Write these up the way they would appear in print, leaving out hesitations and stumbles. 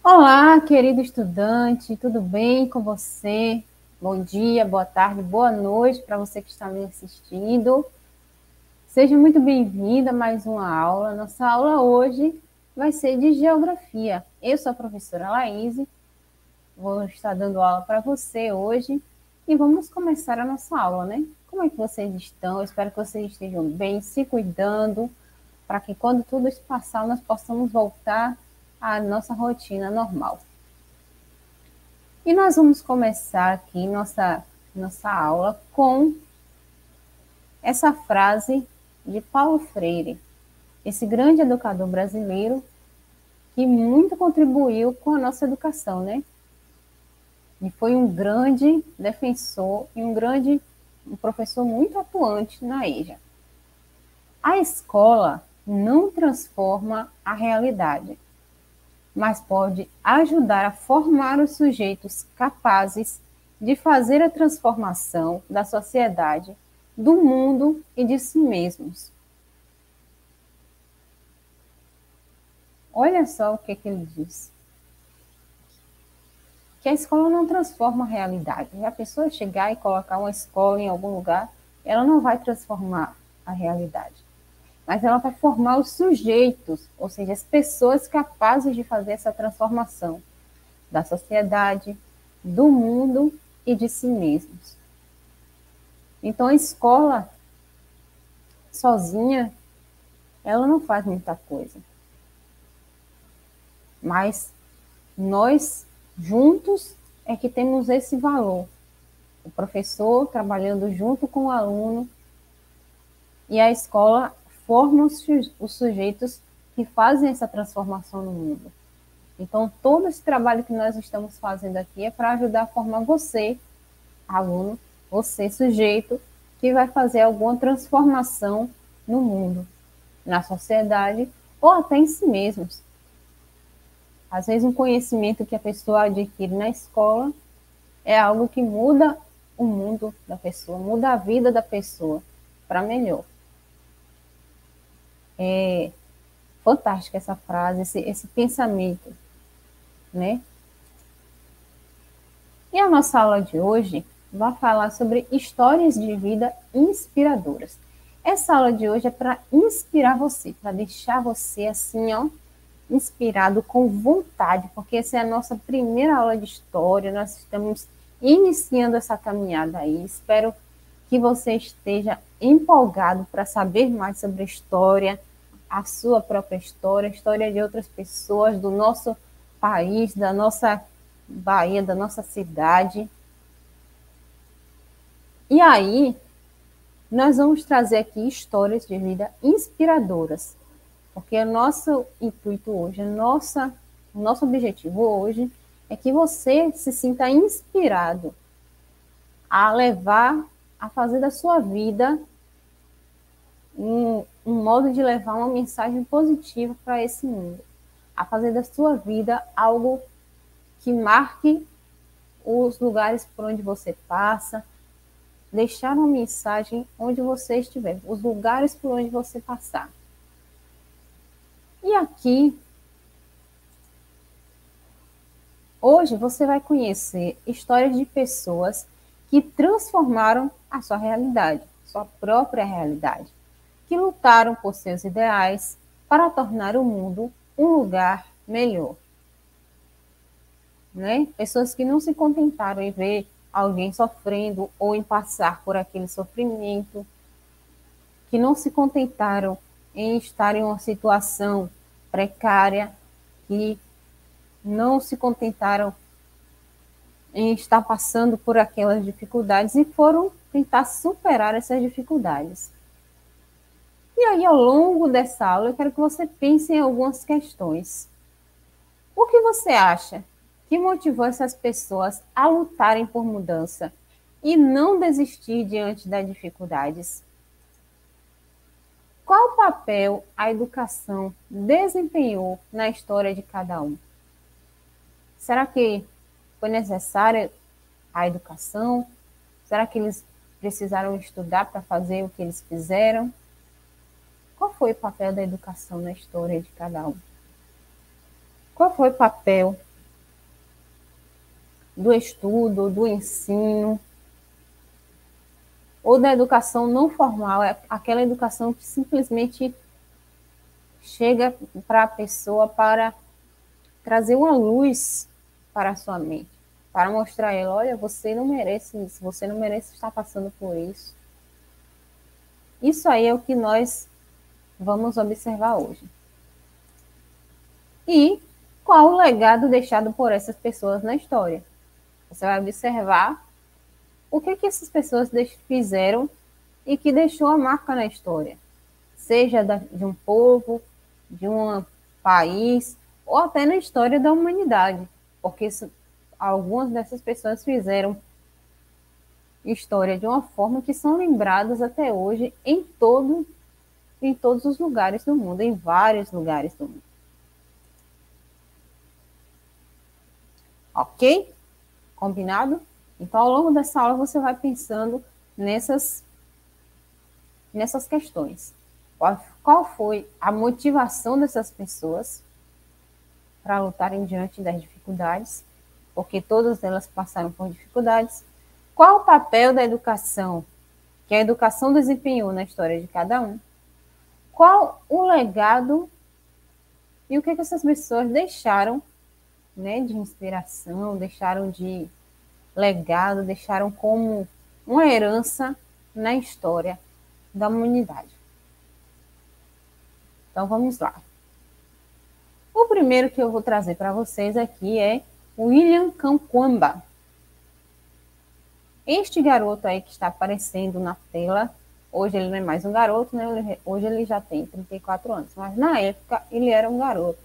Olá, querido estudante, tudo bem com você? Bom dia, boa tarde, boa noite para você que está me assistindo. Seja muito bem-vinda a mais uma aula. Nossa aula hoje vai ser de geografia. Eu sou a professora Laíse, vou estar dando aula para você hoje e vamos começar a nossa aula, né? Como é que vocês estão? Eu espero que vocês estejam bem, se cuidando, para que quando tudo isso passar, nós possamos voltar à nossa rotina normal. E nós vamos começar aqui nossa aula com essa frase de Paulo Freire, esse grande educador brasileiro que muito contribuiu com a nossa educação, né? E foi um grande defensor e um professor muito atuante na EJA. A escola não transforma a realidade, mas pode ajudar a formar os sujeitos capazes de fazer a transformação da sociedade, do mundo e de si mesmos. Olha só o que ele diz. Que a escola não transforma a realidade. A pessoa chegar e colocar uma escola em algum lugar, ela não vai transformar a realidade. Mas ela vai formar os sujeitos, ou seja, as pessoas capazes de fazer essa transformação da sociedade, do mundo e de si mesmos. Então, a escola sozinha, ela não faz muita coisa. Mas nós, juntos, é que temos esse valor. O professor trabalhando junto com o aluno e a escola forma os sujeitos que fazem essa transformação no mundo. Então, todo esse trabalho que nós estamos fazendo aqui é para ajudar a formar você, aluno, você, sujeito, que vai fazer alguma transformação no mundo, na sociedade ou até em si mesmos. Às vezes, um conhecimento que a pessoa adquire na escola é algo que muda o mundo da pessoa, muda a vida da pessoa para melhor. É fantástica essa frase, esse pensamento, né? E a nossa aula de hoje vai falar sobre histórias de vida inspiradoras. Essa aula de hoje é para inspirar você, para deixar você assim, ó, inspirado com vontade, porque essa é a nossa primeira aula de história, nós estamos iniciando essa caminhada aí. Espero que você esteja empolgado para saber mais sobre a história, a sua própria história, a história de outras pessoas, do nosso país, da nossa Bahia, da nossa cidade. E aí, nós vamos trazer aqui histórias de vida inspiradoras, porque o nosso intuito hoje, o nosso objetivo hoje é que você se sinta inspirado a levar, a fazer da sua vida um modo de levar uma mensagem positiva para esse mundo, a fazer da sua vida algo que marque os lugares por onde você passa, deixar uma mensagem onde você estiver, os lugares por onde você passar. E aqui, hoje você vai conhecer histórias de pessoas que transformaram a sua realidade, sua própria realidade, que lutaram por seus ideais para tornar o mundo um lugar melhor. Né? Pessoas que não se contentaram em ver alguém sofrendo ou em passar por aquele sofrimento, que não se contentaram em estar em uma situação precária, que não se contentaram em estar passando por aquelas dificuldades e foram tentar superar essas dificuldades. E aí, ao longo dessa aula, eu quero que você pense em algumas questões. O que você acha que motivou essas pessoas a lutarem por mudança e não desistir diante das dificuldades? Qual papel a educação desempenhou na história de cada um? Será que foi necessária a educação? Será que eles precisaram estudar para fazer o que eles fizeram? Qual foi o papel da educação na história de cada um? Qual foi o papel do estudo, do ensino, ou da educação não formal, é aquela educação que simplesmente chega para a pessoa para trazer uma luz para a sua mente, para mostrar a ela, olha, você não merece isso, você não merece estar passando por isso. Isso aí é o que nós vamos observar hoje. E qual o legado deixado por essas pessoas na história? Você vai observar o que essas pessoas fizeram e que deixou a marca na história, seja de um povo, de um país, ou até na história da humanidade, porque algumas dessas pessoas fizeram história de uma forma que são lembradas até hoje em todos os lugares do mundo, em vários lugares do mundo. Ok? Combinado? Então, ao longo dessa aula, você vai pensando nessas questões. Qual foi a motivação dessas pessoas para lutarem diante das dificuldades? Porque todas elas passaram por dificuldades. Qual o papel da educação que a educação desempenhou na história de cada um? Qual o legado e o que essas pessoas deixaram, né, de inspiração, deixaram de legado, deixaram como uma herança na história da humanidade. Então, vamos lá. O primeiro que eu vou trazer para vocês aqui é William Kamkwamba. Este garoto aí que está aparecendo na tela, hoje ele não é mais um garoto, né? Hoje ele já tem 34 anos, mas na época ele era um garoto.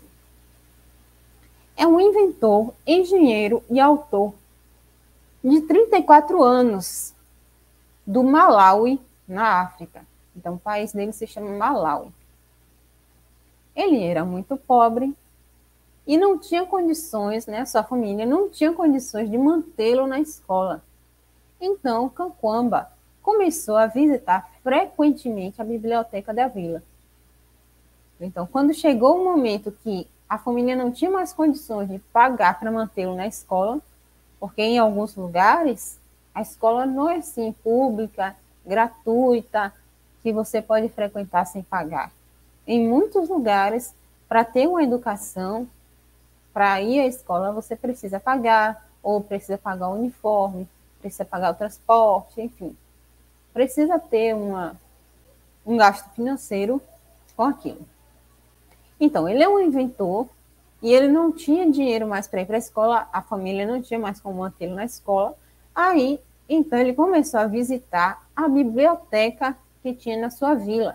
É um inventor, engenheiro e autor de 34 anos, do Malawi, na África. Então, o país dele se chama Malawi. Ele era muito pobre e não tinha condições, né? Sua família não tinha condições de mantê-lo na escola. Então, Kamkwamba começou a visitar frequentemente a biblioteca da vila. Então, quando chegou o momento que a família não tinha mais condições de pagar para mantê-lo na escola, porque em alguns lugares a escola não é assim pública, gratuita, que você pode frequentar sem pagar. Em muitos lugares, para ter uma educação, para ir à escola, você precisa pagar, ou precisa pagar o uniforme, precisa pagar o transporte, enfim. Precisa ter um gasto financeiro com aquilo. Então, ele é um inventor e ele não tinha dinheiro mais para ir para a escola, a família não tinha mais como mantê-lo na escola. Aí, então, ele começou a visitar a biblioteca que tinha na sua vila.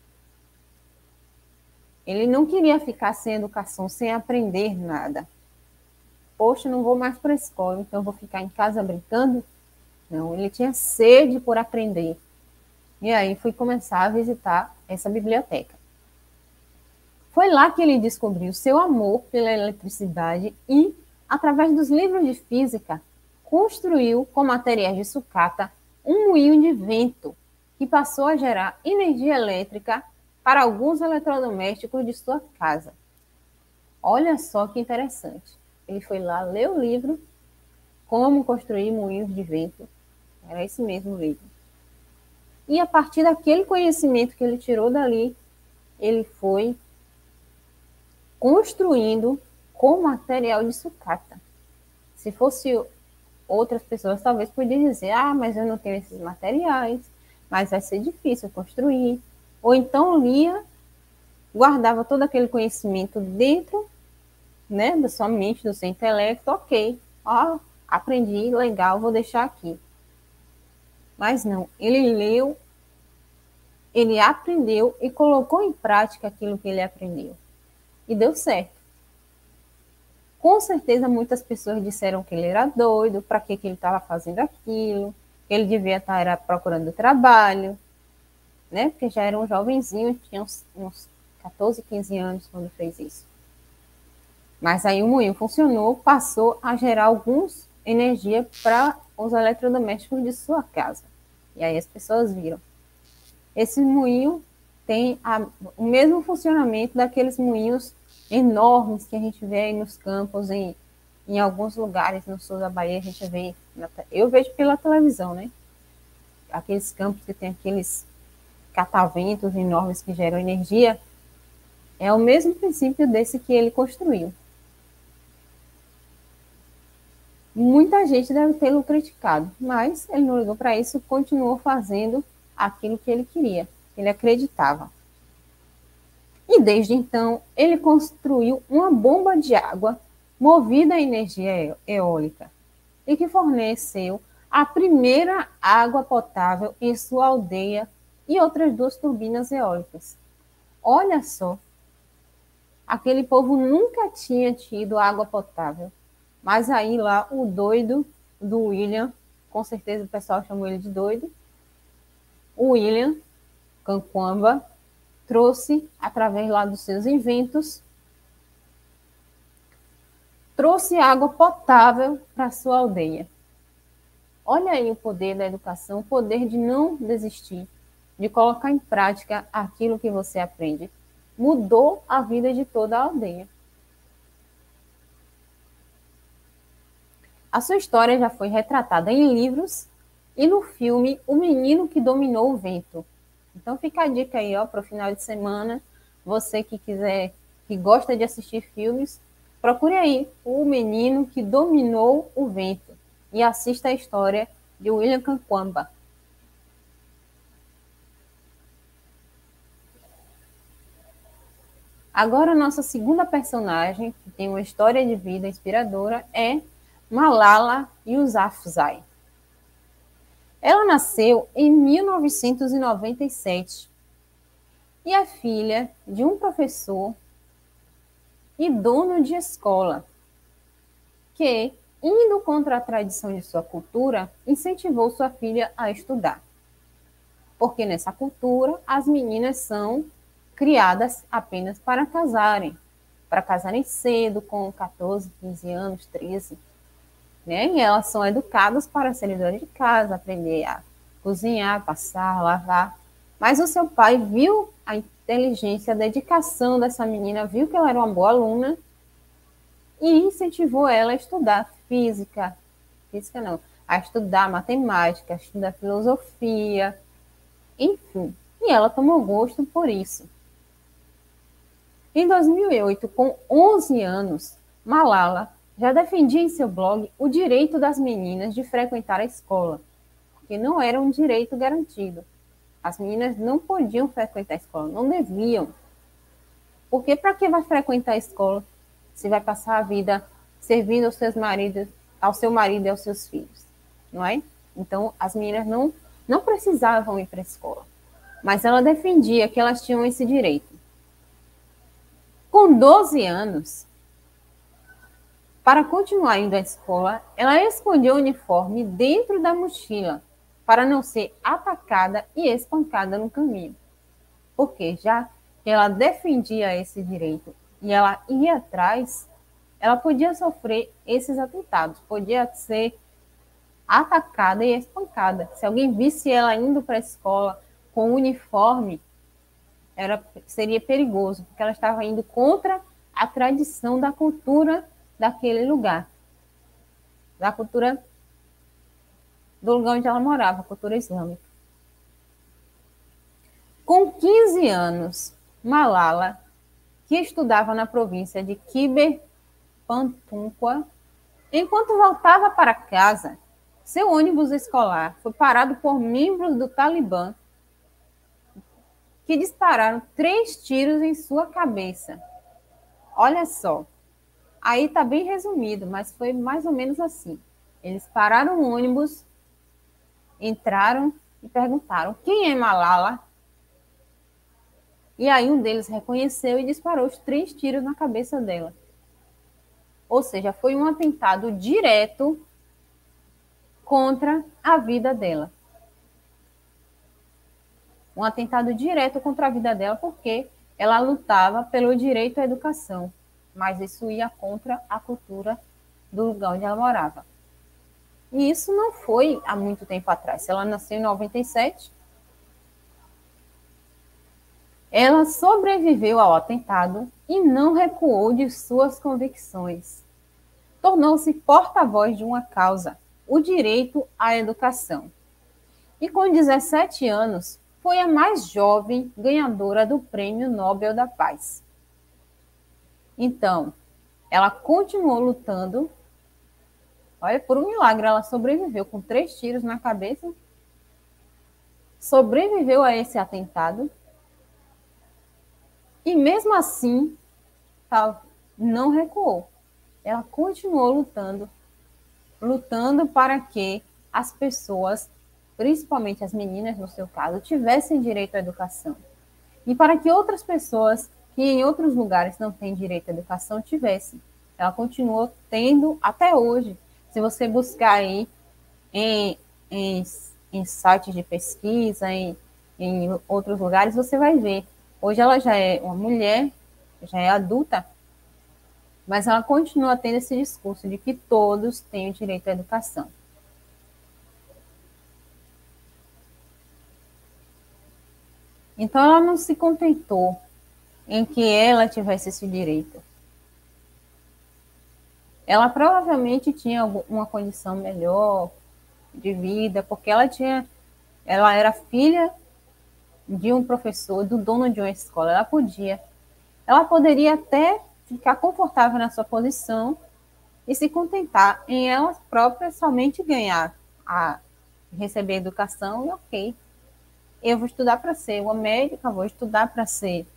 Ele não queria ficar sem educação, sem aprender nada. Poxa, não vou mais para a escola, então vou ficar em casa brincando? Não, ele tinha sede por aprender. E aí fui começar a visitar essa biblioteca. Foi lá que ele descobriu seu amor pela eletricidade e, através dos livros de física, construiu com materiais de sucata um moinho de vento que passou a gerar energia elétrica para alguns eletrodomésticos de sua casa. Olha só que interessante. Ele foi lá ler o livro Como Construir Moinhos de Vento. Era esse mesmo livro. E a partir daquele conhecimento que ele tirou dali, ele foi construindo com material de sucata. Se fosse outras pessoas, talvez podiam dizer, mas eu não tenho esses materiais, mas vai ser difícil construir. Ou então lia, guardava todo aquele conhecimento dentro, né, da sua mente, do seu intelecto, ok, aprendi, legal, vou deixar aqui. Mas não, ele leu, ele aprendeu e colocou em prática aquilo que ele aprendeu. E deu certo. Com certeza muitas pessoas disseram que ele era doido, para que ele estava fazendo aquilo, que ele devia estar procurando trabalho, né? Porque já era um jovenzinho, tinha uns 14, 15 anos quando fez isso. Mas aí o moinho funcionou, passou a gerar alguns energia para os eletrodomésticos de sua casa. E aí as pessoas viram. Esse moinho tem o mesmo funcionamento daqueles moinhos enormes que a gente vê aí nos campos, em em alguns lugares no sul da Bahia, a gente vê, eu vejo pela televisão, né? Aqueles campos que tem aqueles cataventos enormes que geram energia, é o mesmo princípio desse que ele construiu. Muita gente deve tê-lo criticado, mas ele não ligou para isso, continuou fazendo aquilo que ele queria, ele acreditava. E desde então, ele construiu uma bomba de água movida a energia eólica e que forneceu a primeira água potável em sua aldeia e outras 2 turbinas eólicas. Olha só, aquele povo nunca tinha tido água potável, mas aí lá o doido do William, com certeza o pessoal chamou ele de doido, o William Canquamba trouxe, através lá dos seus inventos, trouxe água potável para sua aldeia. Olha aí o poder da educação, o poder de não desistir, de colocar em prática aquilo que você aprende. Mudou a vida de toda a aldeia. A sua história já foi retratada em livros e no filme O Menino que Dominou o Vento. Então fica a dica aí, ó, para o final de semana, você que quiser, que gosta de assistir filmes, procure aí O Menino que Dominou o Vento e assista a história de William Canquamba. Agora, nossa segunda personagem, que tem uma história de vida inspiradora, é Malala Yousafzai. Ela nasceu em 1997 e é filha de um professor e dono de escola que, indo contra a tradição de sua cultura, incentivou sua filha a estudar. Porque nessa cultura, as meninas são criadas apenas para casarem cedo, com 14, 15 anos, 13, né? E elas são educadas para serem donas de casa, aprender a cozinhar, passar, lavar. Mas o seu pai viu a inteligência, a dedicação dessa menina, viu que ela era uma boa aluna e incentivou ela a estudar física não, a estudar matemática, a estudar filosofia, enfim. E ela tomou gosto por isso. Em 2008, com 11 anos, Malala já defendia em seu blog o direito das meninas de frequentar a escola, porque não era um direito garantido. As meninas não podiam frequentar a escola, não deviam. Porque para que vai frequentar a escola se vai passar a vida servindo aos seus maridos, ao seu marido e aos seus filhos, não é? Então, as meninas não precisavam ir para a escola, mas ela defendia que elas tinham esse direito. Com 12 anos, para continuar indo à escola, ela escondeu o uniforme dentro da mochila para não ser atacada e espancada no caminho. Porque já que ela defendia esse direito e ela ia atrás, ela podia sofrer esses atentados, podia ser atacada e espancada. Se alguém visse ela indo para a escola com o uniforme, seria perigoso, porque ela estava indo contra a tradição da cultura daquele lugar, da cultura do lugar onde ela morava, a cultura islâmica. Com 15 anos, Malala, que estudava na província de Khyber Pakhtunkhwa, enquanto voltava para casa, seu ônibus escolar foi parado por membros do Talibã que dispararam 3 tiros em sua cabeça. Olha só, aí está bem resumido, mas foi mais ou menos assim. Eles pararam o ônibus, entraram e perguntaram: quem é Malala? E aí um deles reconheceu e disparou os 3 tiros na cabeça dela. Ou seja, foi um atentado direto contra a vida dela. Um atentado direto contra a vida dela, porque ela lutava pelo direito à educação, mas isso ia contra a cultura do lugar onde ela morava. E isso não foi há muito tempo atrás. Ela nasceu em 97. Ela sobreviveu ao atentado e não recuou de suas convicções. tornou-se porta-voz de uma causa, o direito à educação. E com 17 anos, foi a mais jovem ganhadora do Prêmio Nobel da Paz. Então, ela continuou lutando. Olha, por um milagre, ela sobreviveu com 3 tiros na cabeça, sobreviveu a esse atentado, e mesmo assim, não recuou. Ela continuou lutando para que as pessoas, principalmente as meninas, no seu caso, tivessem direito à educação. E para que outras pessoas que em outros lugares não têm direito à educação tivessem. Ela continuou tendo até hoje. Se você buscar aí em, em, em sites de pesquisa, em outros lugares, você vai ver. Hoje ela já é uma mulher, já é adulta, mas ela continua tendo esse discurso de que todos têm o direito à educação. Então ela não se contentou em que ela tivesse esse direito. Ela provavelmente tinha uma condição melhor de vida, porque ela era filha de um professor, do dono de uma escola. Ela poderia até ficar confortável na sua posição e se contentar em ela própria somente receber educação e ok. Eu vou estudar para ser uma médica, vou estudar para ser,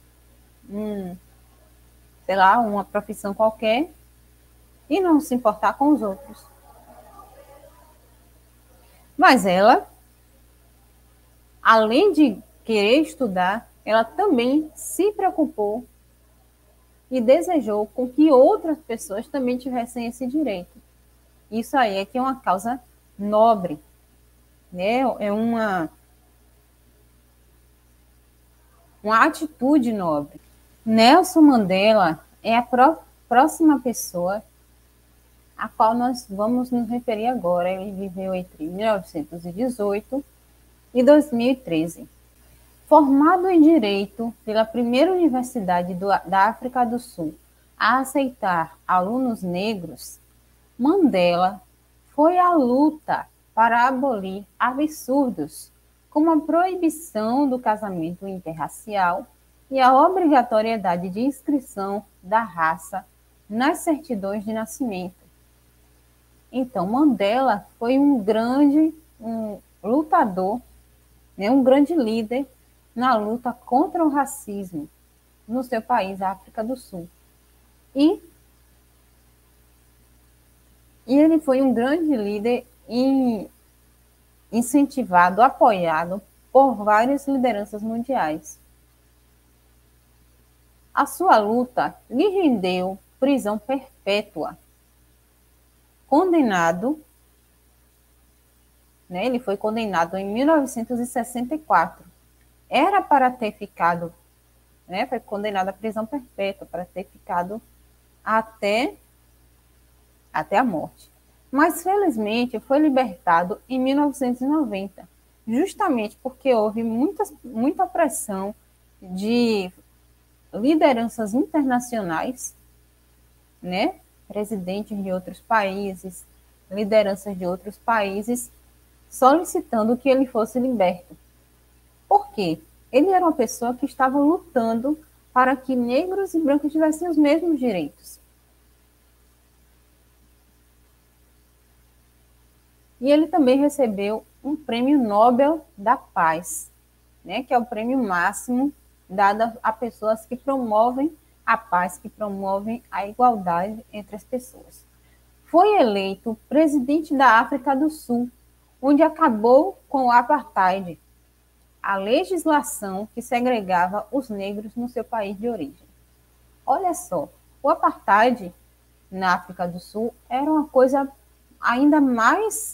sei lá, uma profissão qualquer e não se importar com os outros. Mas ela, além de querer estudar, ela também se preocupou e desejou com que outras pessoas também tivessem esse direito. Isso aí é que é uma causa nobre, né? É uma atitude nobre. Nelson Mandela é a próxima pessoa a qual nós vamos nos referir agora. Ele viveu entre 1918 e 2013. Formado em Direito pela primeira universidade da África do Sul a aceitar alunos negros, Mandela foi à luta para abolir absurdos como a proibição do casamento interracial e a obrigatoriedade de inscrição da raça nas certidões de nascimento. Então, Mandela foi um grande lutador, né, um grande líder na luta contra o racismo no seu país, a África do Sul. E ele foi um grande líder incentivado, apoiado por várias lideranças mundiais. A sua luta lhe rendeu prisão perpétua. Condenado, né, ele foi condenado em 1964. Era para ter ficado, né, foi condenado à prisão perpétua, para ter ficado até a morte. Mas, felizmente, foi libertado em 1990, justamente porque houve muita pressão de lideranças internacionais, né, presidentes de outros países, lideranças de outros países, solicitando que ele fosse liberto. Por quê? Ele era uma pessoa que estava lutando para que negros e brancos tivessem os mesmos direitos. E ele também recebeu um prêmio Nobel da Paz, né, que é o prêmio máximo dado a pessoas que promovem a paz, que promovem a igualdade entre as pessoas. Foi eleito presidente da África do Sul, onde acabou com o apartheid, a legislação que segregava os negros no seu país de origem. Olha só, o apartheid na África do Sul era uma coisa ainda mais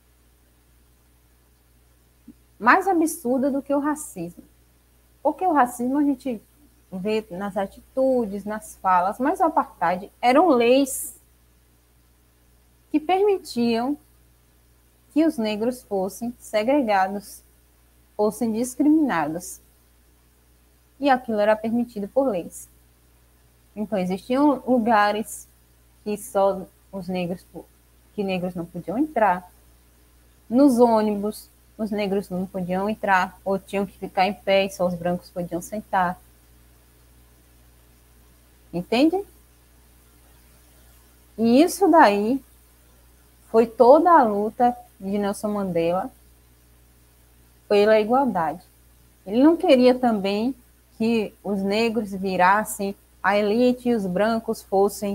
absurda do que o racismo. Porque o racismo a gente vê nas atitudes, nas falas, mas o apartheid eram leis que permitiam que os negros fossem segregados, fossem discriminados. E aquilo era permitido por leis. Então, existiam lugares que só os negros, que negros não podiam entrar. Nos ônibus, os negros não podiam entrar, ou tinham que ficar em pé e só os brancos podiam sentar. Entende? E isso daí foi toda a luta de Nelson Mandela pela igualdade. Ele não queria também que os negros virassem a elite e os brancos fossem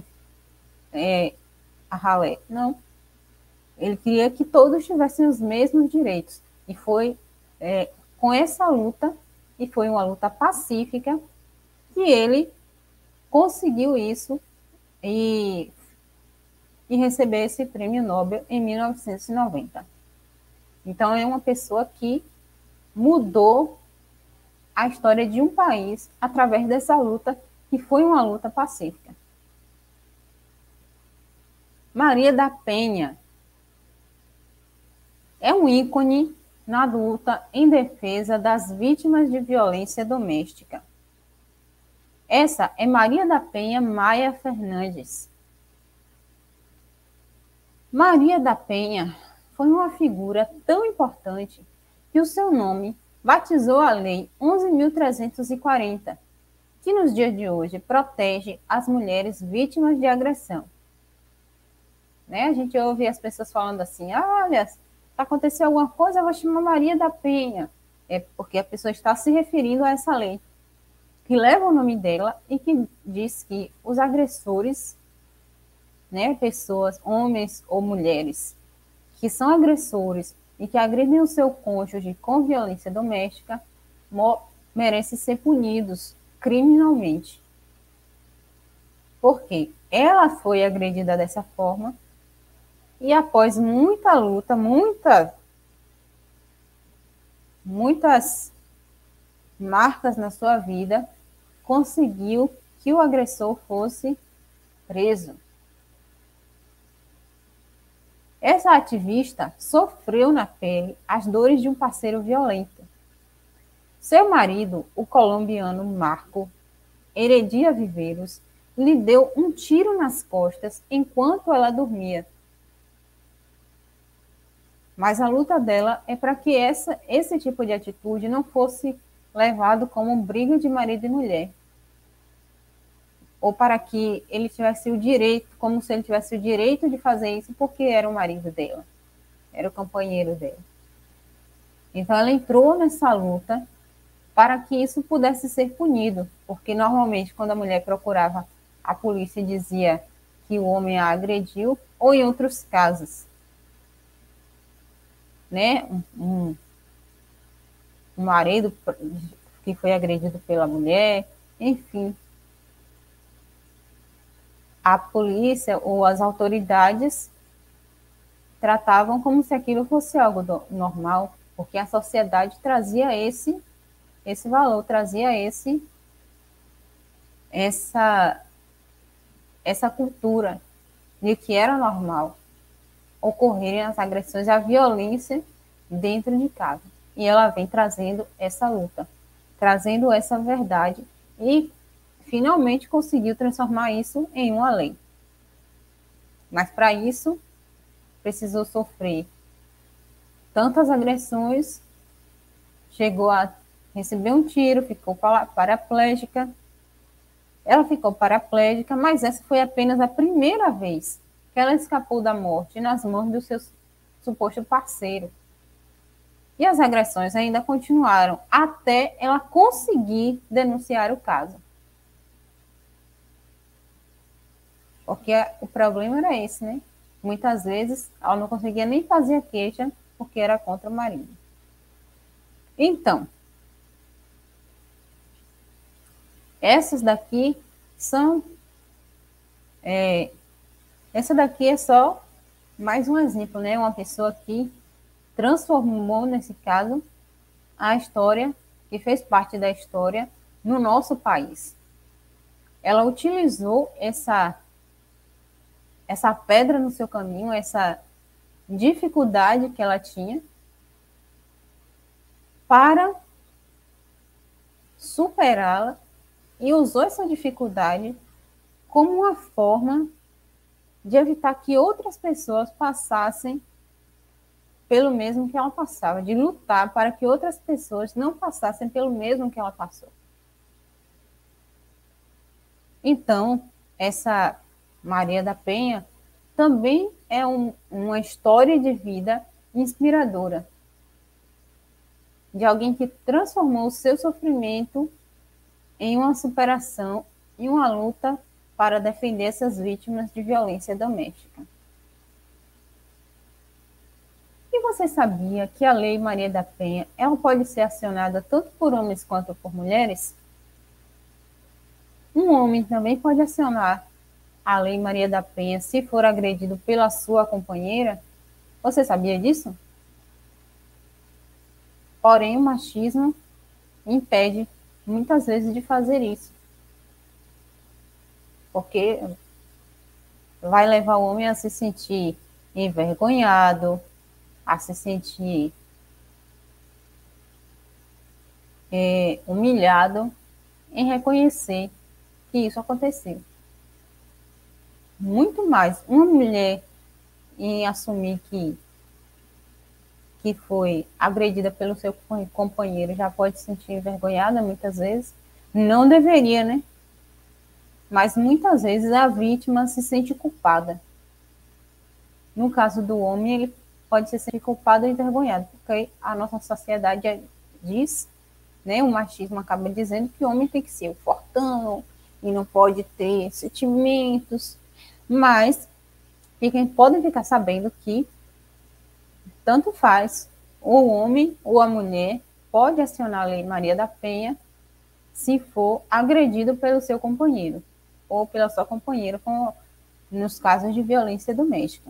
a ralé. Não. Ele queria que todos tivessem os mesmos direitos. E foi com essa luta, e foi uma luta pacífica, que ele conseguiu isso e receber esse prêmio Nobel em 1990. Então, é uma pessoa que mudou a história de um país através dessa luta, que foi uma luta pacífica. Maria da Penha é um ícone na luta em defesa das vítimas de violência doméstica. Essa é Maria da Penha Maia Fernandes. Maria da Penha foi uma figura tão importante que o seu nome batizou a Lei 11.340, que nos dias de hoje protege as mulheres vítimas de agressão. Né? A gente ouve as pessoas falando assim, olha, aconteceu alguma coisa, eu vou chamar Maria da Penha. É porque a pessoa está se referindo a essa lei, que leva o nome dela e que diz que os agressores, né, pessoas, homens ou mulheres, que são agressores e que agridem o seu cônjuge com violência doméstica, merecem ser punidos criminalmente. Porque ela foi agredida dessa forma e após muita luta, muitas marcas na sua vida, conseguiu que o agressor fosse preso. Essa ativista sofreu na pele as dores de um parceiro violento. Seu marido, o colombiano Marco Heredia Viveiros, lhe deu um tiro nas costas enquanto ela dormia. Mas a luta dela é para que esse tipo de atitude não fosse levado como briga de marido e mulher. Ou para que ele tivesse o direito, como se ele tivesse o direito de fazer isso porque era o marido dela, era o companheiro dela. Então ela entrou nessa luta para que isso pudesse ser punido, porque normalmente quando a mulher procurava a polícia dizia que o homem a agrediu, ou em outros casos, né, um marido que foi agredido pela mulher, enfim. A polícia ou as autoridades tratavam como se aquilo fosse algo normal, porque a sociedade trazia esse valor, trazia essa cultura de que era normal ocorrerem as agressões e a violência dentro de casa. E ela vem trazendo essa luta, trazendo essa verdade e finalmente conseguiu transformar isso em uma lei. Mas para isso precisou sofrer tantas agressões, chegou a receber um tiro, ficou paraplégica. Ela ficou paraplégica, mas essa foi apenas a primeira vez que ela escapou da morte nas mãos do seu suposto parceiro. E as agressões ainda continuaram até ela conseguir denunciar o caso. Porque o problema era esse, né? Muitas vezes ela não conseguia nem fazer a queixa porque era contra o marido. Então, essas daqui são... essa daqui é só mais um exemplo, né? Uma pessoa que transformou, nesse caso, a história, que fez parte da história no nosso país. Ela utilizou essa pedra no seu caminho, essa dificuldade que ela tinha, para superá-la e usou essa dificuldade como uma forma de evitar que outras pessoas passassem pelo mesmo que ela passava, de lutar para que outras pessoas não passassem pelo mesmo que ela passou. Então, essa Maria da Penha também é uma história de vida inspiradora, de alguém que transformou o seu sofrimento em uma superação e uma luta para defender essas vítimas de violência doméstica. E você sabia que a Lei Maria da Penha ela pode ser acionada tanto por homens quanto por mulheres? Um homem também pode acionar a Lei Maria da Penha se for agredido pela sua companheira? Você sabia disso? Porém, o machismo impede muitas vezes de fazer isso, porque vai levar o homem a se sentir envergonhado, a se sentir humilhado em reconhecer que isso aconteceu. Muito mais uma mulher em assumir que foi agredida pelo seu companheiro já pode se sentir envergonhada muitas vezes. Não deveria, né? Mas muitas vezes a vítima se sente culpada. No caso do homem, ele pode se sentir culpado e envergonhado, porque a nossa sociedade diz, né, o machismo acaba dizendo que o homem tem que ser o fortão e não pode ter sentimentos, mas podem ficar sabendo que tanto faz, o homem ou a mulher pode acionar a Lei Maria da Penha se for agredido pelo seu companheiro ou pela sua companheira, nos casos de violência doméstica.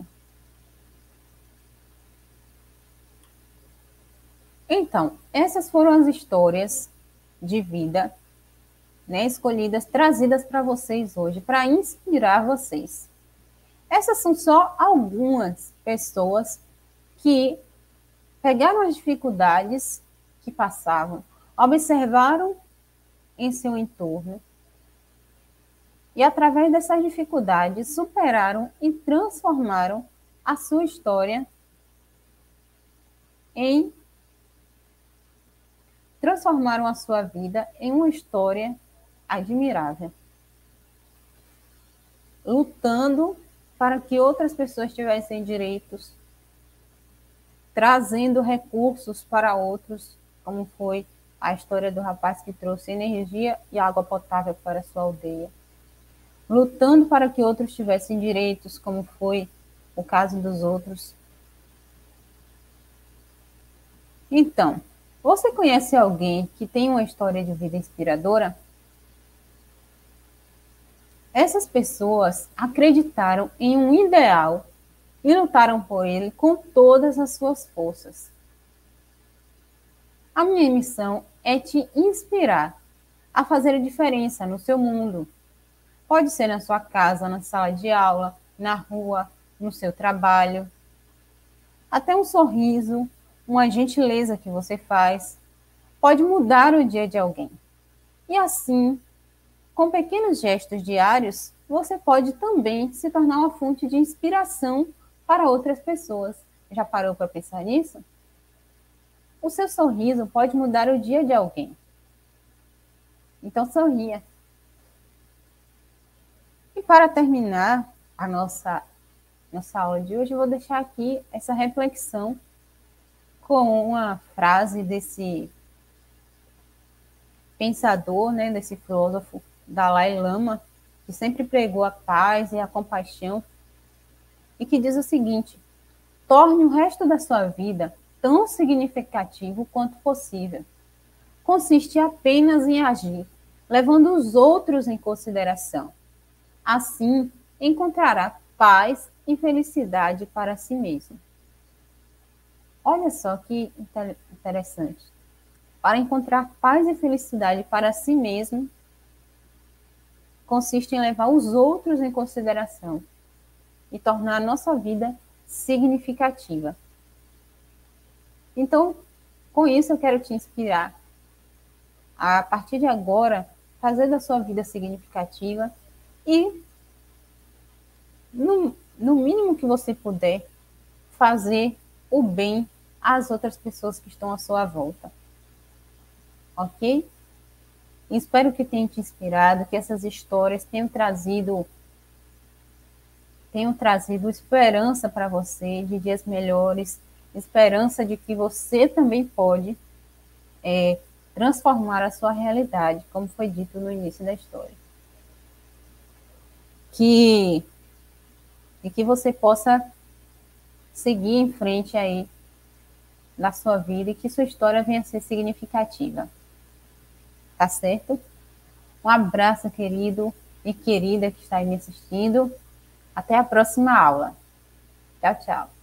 Então, essas foram as histórias de vida, né, escolhidas, trazidas para vocês hoje, para inspirar vocês. Essas são só algumas pessoas que pegaram as dificuldades que passavam, observaram em seu entorno e, através dessas dificuldades, superaram e transformaram a sua história transformaram a sua vida em uma história admirável, lutando para que outras pessoas tivessem direitos, trazendo recursos para outros, como foi a história do rapaz que trouxe energia e água potável para sua aldeia, lutando para que outros tivessem direitos, como foi o caso dos outros. Então, você conhece alguém que tem uma história de vida inspiradora? Essas pessoas acreditaram em um ideal e lutaram por ele com todas as suas forças. A minha missão é te inspirar a fazer a diferença no seu mundo. Pode ser na sua casa, na sala de aula, na rua, no seu trabalho. Até um sorriso, uma gentileza que você faz, pode mudar o dia de alguém. E assim, com pequenos gestos diários, você pode também se tornar uma fonte de inspiração para outras pessoas. Já parou para pensar nisso? O seu sorriso pode mudar o dia de alguém. Então, sorria. E para terminar a nossa aula de hoje, eu vou deixar aqui essa reflexão com uma frase desse pensador, né, desse filósofo Dalai Lama, que sempre pregou a paz e a compaixão, e que diz o seguinte: torne o resto da sua vida tão significativo quanto possível. Consiste apenas em agir, levando os outros em consideração. Assim, encontrará paz e felicidade para si mesmo. Olha só que interessante. Para encontrar paz e felicidade para si mesmo, consiste em levar os outros em consideração e tornar a nossa vida significativa. Então, com isso eu quero te inspirar a partir de agora, fazer da sua vida significativa e no mínimo que você puder, fazer o bem às outras pessoas que estão à sua volta. Ok? Espero que tenha te inspirado, que essas histórias tenham trazido esperança para você de dias melhores, esperança de que você também pode transformar a sua realidade, como foi dito no início da história. E que você possa seguir em frente aí na sua vida e que sua história venha a ser significativa. Tá certo? Um abraço, querido e querida que está aí me assistindo. Até a próxima aula. Tchau, tchau.